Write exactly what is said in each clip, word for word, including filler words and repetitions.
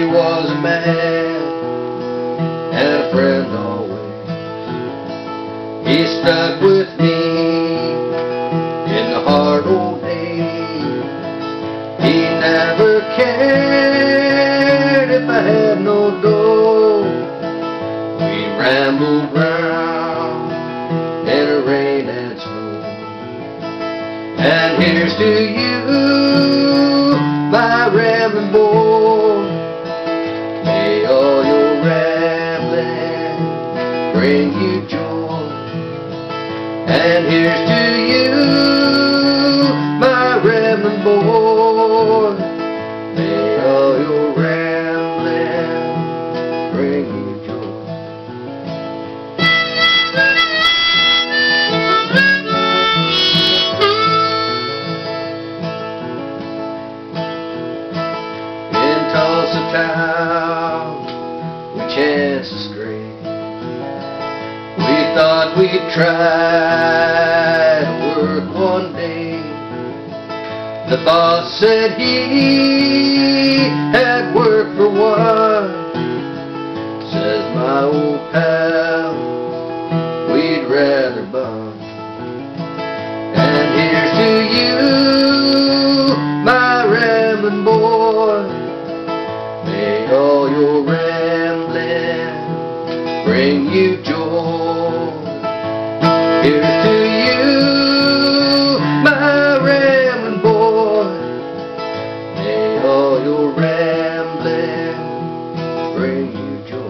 He was a man and a friend always. He stuck with me in the hard old days. He never cared if I had no dough. We rambled round in the rain and snow. And here's to you, my rambling boy. May all your rambling bring you joy. And here's to you, my rambling boy. May all your rambling bring you joy. In Tulsa town, we chanced to stray. We thought we'd try to work one day. The boss said he had work for one. Says my old pal, we'd rather bum. And here's to you, my rambling boy. May all your rambling bring you joy. Here's to you, my rambling boy. May all your rambling bring you joy.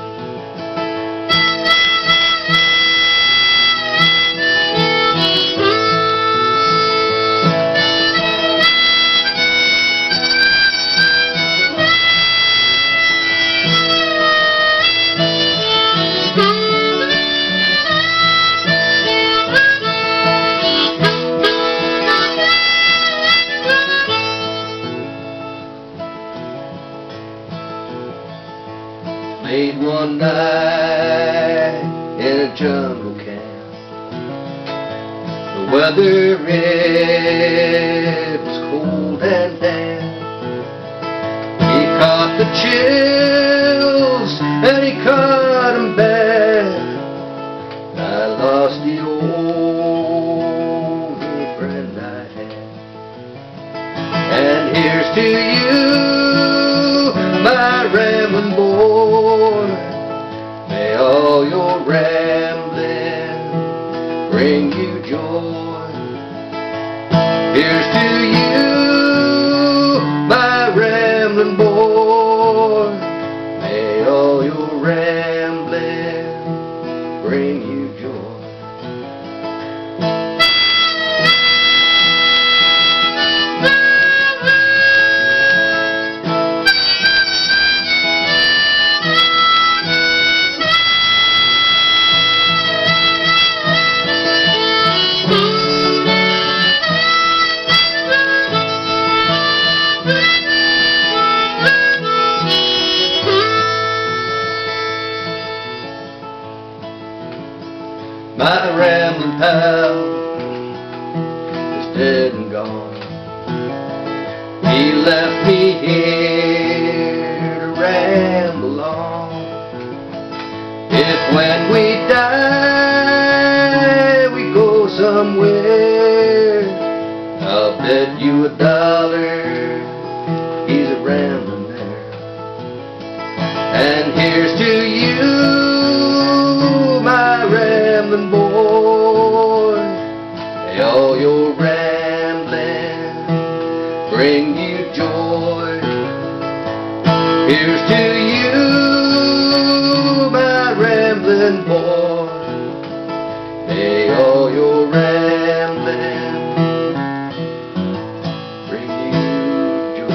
Late one night in a jungle camp, the weather it was cold and damp. He caught the chills and he caught 'em bad. I lost the only friend I had. And here's to you, my rambling boy. May all your rambling bring you joy. Here's to you, my rambling boy. May all your rambling bring you joy. My rambling pal is dead and gone. He left me here to ramble on. If when we die we go somewhere, I'll bet you a dollar he's a rambling there. And here's to you, my rambling boy. May all your rambling bring you joy. Here's to you, my rambling boy. May all your rambling bring you joy.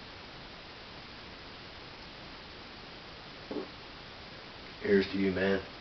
Here's to you, man.